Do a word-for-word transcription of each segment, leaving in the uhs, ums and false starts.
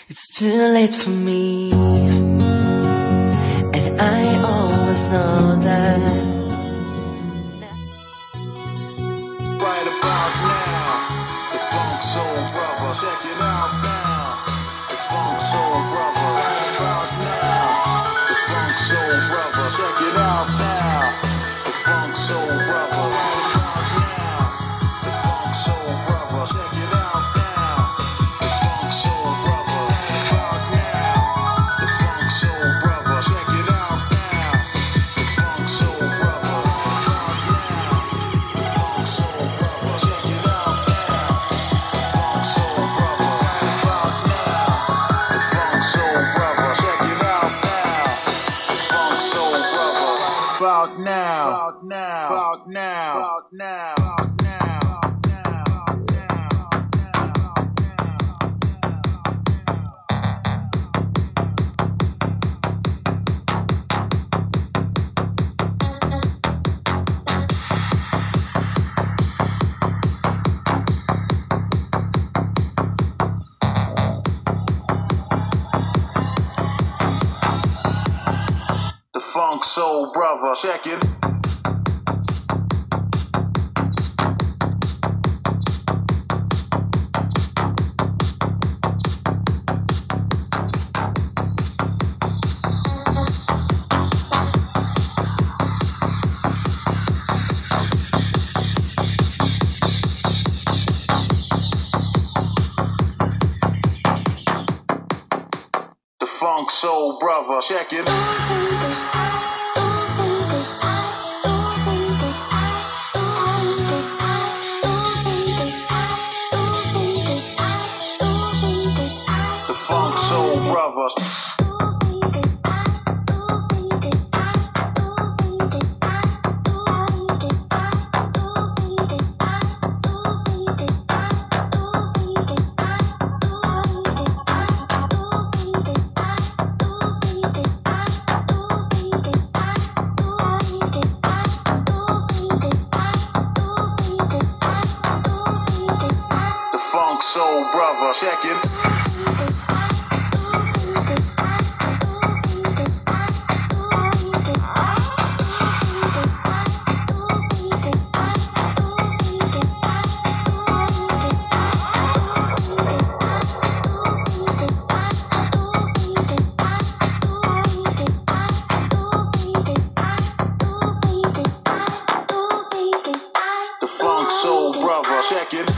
It's too late for me, and I always know that. Right about now, the Funk Soul Brother, check it out now. The Funk Soul Brother, right about now. The Funk Soul Brother, check it out now. The Funk Soul Brother, right about now. The Funk Soul Brother, check it out now. The Funk Soul Brother, right about now. The Funk Soul Brother, check it out now. The Funk Soul Brother, right about now. The Funk Soul Brother, check it out now. The Funk Soul Brother, right about now. The Funk Soul Brother, check it out now. The Funk Soul Brother, right about now. About now. About now. About now. About now. The Funk Soul Brother, check it. The Funk Soul Brother, check it. The Funk Soul Brother. The Funk Soul Brother, check it. The Funk Soul Brother, check it.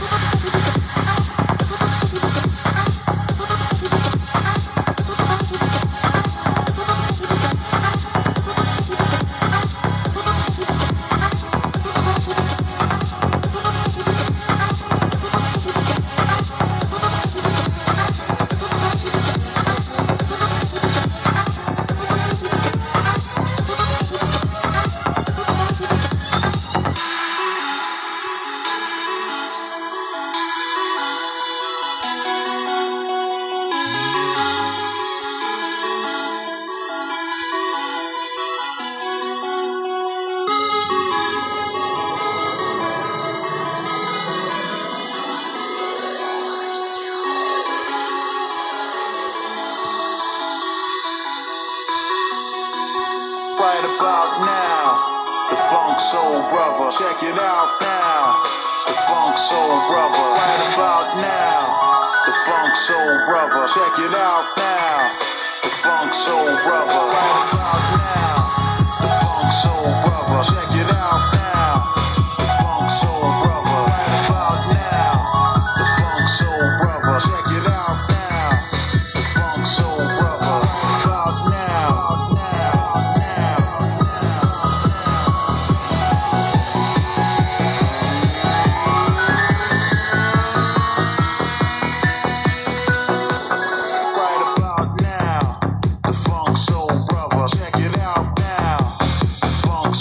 Right about now, the Funk Soul Brother, check it out now. The Funk Soul Brother, right about now. The Funk Soul Brother, check it out now. The Funk Soul Brother, right about now. The Funk Soul Brother, check it out now. The Funk Soul Brother, right about now. The Funk Soul Brother, check it out now. The Funk Soul Brother, right about now. Right about now, the Funk Soul Brother, check it out now. The Funk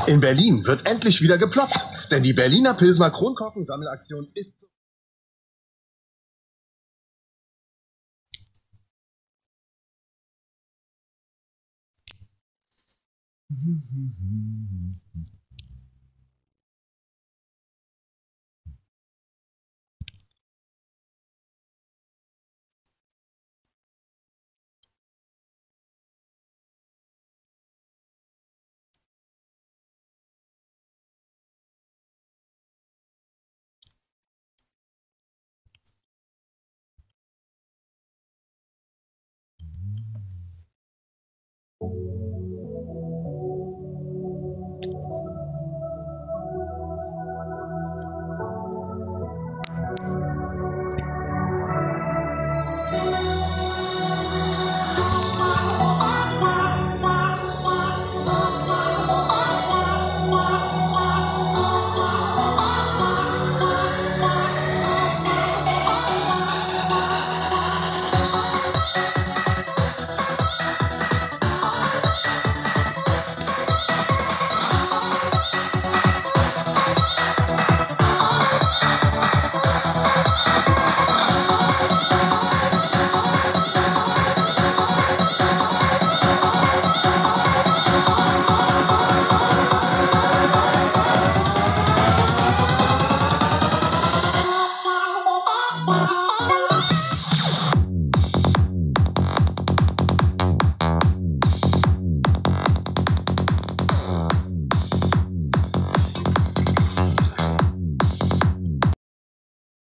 In Berlin wird endlich wieder geploppt, denn die Berliner Pilsner Kronkorken-Sammelaktion ist...